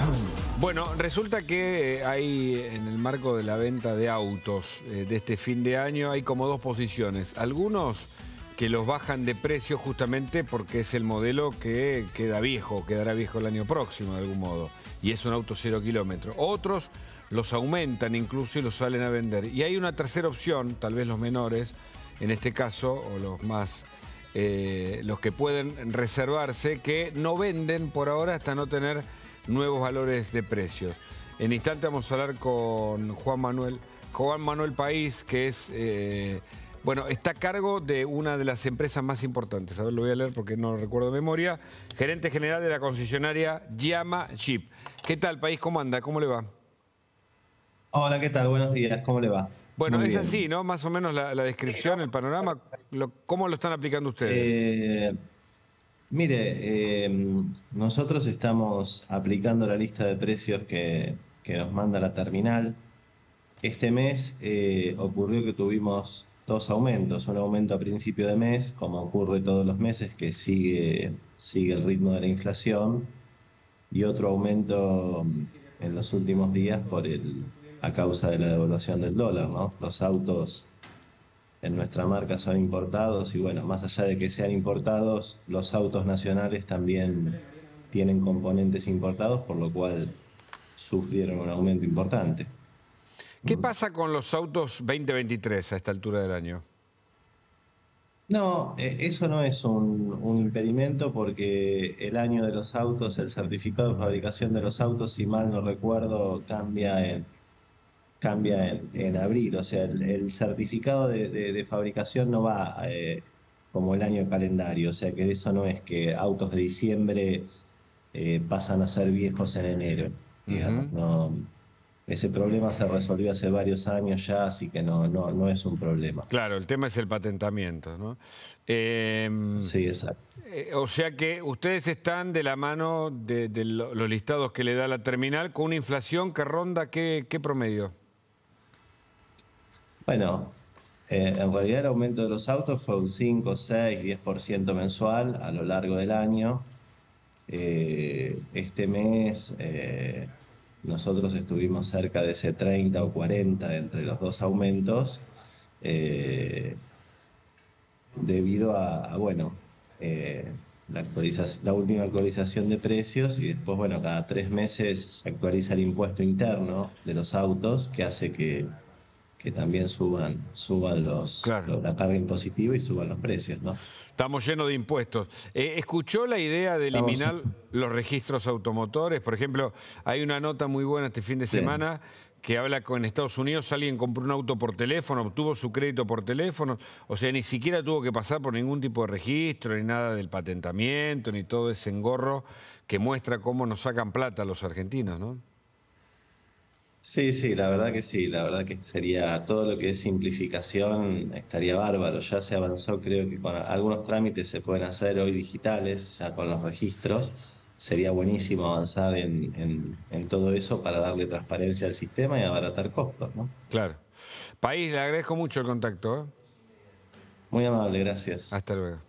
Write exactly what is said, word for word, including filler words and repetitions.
Bueno, resulta que hay en el marco de la venta de autos eh, de este fin de año hay como dos posiciones. Algunos que los bajan de precio justamente porque es el modelo que queda viejo, quedará viejo el año próximo de algún modo. Y es un auto cero kilómetro. Otros los aumentan incluso y los salen a vender. Y hay una tercera opción, tal vez los menores, en este caso, o los más... Eh, los que pueden reservarse, que no venden por ahora hasta no tener nuevos valores de precios. En instante vamos a hablar con Juan Manuel, Juan Manuel País, que es, eh, bueno, está a cargo de una de las empresas más importantes. A ver, lo voy a leer porque no recuerdo de memoria. Gerente general de la concesionaria Llama Jeep. ¿Qué tal, País? ¿Cómo anda? ¿Cómo le va? Hola, ¿qué tal? Buenos días, ¿cómo le va? Bueno, Muy es bien. así, ¿no? Más o menos la, la descripción, el panorama. Lo, ¿cómo lo están aplicando ustedes? Eh, mire, eh, nosotros estamos aplicando la lista de precios que, que nos manda la terminal. Este mes eh, ocurrió que tuvimos dos aumentos, un aumento a principio de mes, como ocurre todos los meses, que sigue, sigue el ritmo de la inflación, y otro aumento en los últimos días por el, a causa de la devaluación del dólar, ¿no? Los autos en nuestra marca son importados y bueno, más allá de que sean importados, los autos nacionales también tienen componentes importados, por lo cual sufrieron un aumento importante. ¿Qué Mm. pasa con los autos veinte veintitrés a esta altura del año? No, eh, eso no es un, un impedimento porque el año de los autos, el certificado de fabricación de los autos, si mal no recuerdo, cambia en, cambia en, en abril. O sea, el, el certificado de, de- de fabricación no va eh, como el año calendario. O sea, que eso no es que autos de diciembre eh, pasan a ser viejos en enero, digamos. Ujú. No, ese problema se resolvió hace varios años ya, así que no, no, no es un problema. Claro, el tema es el patentamiento, ¿no? Em, Sí, exacto. eh, o sea que ustedes están de la mano de, de lo- los listados que le da la terminal con una inflación que ronda ¿qué, qué promedio? Bueno, eh, en realidad el aumento de los autos fue un cinco, seis, diez por ciento mensual a lo largo del año. Eh, este mes eh, nosotros estuvimos cerca de ese treinta o cuarenta entre los dos aumentos, eh, debido a, a, bueno, eh, la actualización, la última actualización de precios, y después, bueno, cada tres meses se actualiza el impuesto interno de los autos, que hace que, que también suban, suban los, Claro, los- la carga impositiva y suban los precios, ¿no? estamos llenos de impuestos. Eh, ¿escuchó la idea de Estamos, eliminar los registros automotores? Por ejemplo, hay una nota muy buena este fin de sí. semana que habla con Estados Unidos, alguien compró un auto por teléfono, obtuvo su crédito por teléfono, o sea, ni siquiera tuvo que pasar por ningún tipo de registro, ni nada del patentamiento, ni todo ese engorro que muestra cómo nos sacan plata los argentinos, ¿no? Sí, sí, la verdad que sí, la verdad que sería todo lo que es simplificación, estaría bárbaro. Ya se avanzó, creo que con algunos trámites se pueden hacer hoy digitales, ya con los registros. Sería buenísimo avanzar en, en, en todo eso para darle transparencia al sistema y abaratar costos, ¿no? Claro. País, le agradezco mucho el contacto, ¿eh? Muy amable, gracias. Hasta luego.